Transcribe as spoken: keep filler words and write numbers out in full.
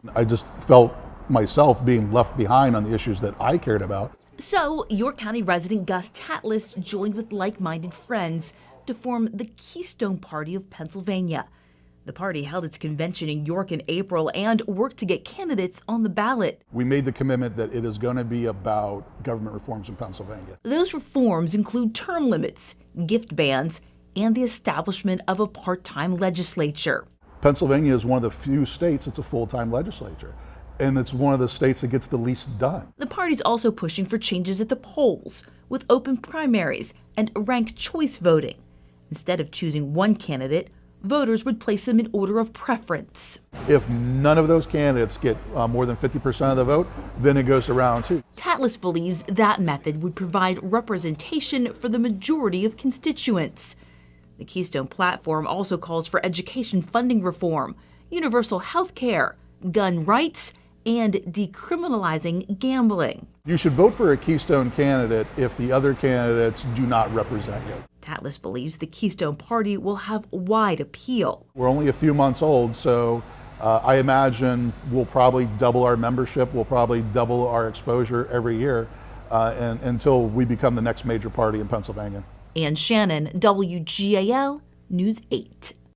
I just felt myself being left behind on the issues that I cared about. So, York County resident Gus Tatlis joined with like-minded friends to form the Keystone Party of Pennsylvania. The party held its convention in York in April and worked to get candidates on the ballot. We made the commitment that it is going to be about government reforms in Pennsylvania. Those reforms include term limits, gift bans, and the establishment of a part-time legislature. Pennsylvania is one of the few states that's a full-time legislature, and it's one of the states that gets the least done. The party's also pushing for changes at the polls, with open primaries and ranked choice voting. Instead of choosing one candidate, voters would place them in order of preference. If none of those candidates get uh, more than fifty percent of the vote, then it goes to round two. Tatlis believes that method would provide representation for the majority of constituents. The Keystone Platform also calls for education funding reform, universal health care, gun rights, and decriminalizing gambling. You should vote for a Keystone candidate if the other candidates do not represent you. Tatlis believes the Keystone Party will have wide appeal. We're only a few months old, so uh, I imagine we'll probably double our membership, we'll probably double our exposure every year uh, and, until we become the next major party in Pennsylvania. Ann Shannon, W G A L News eight.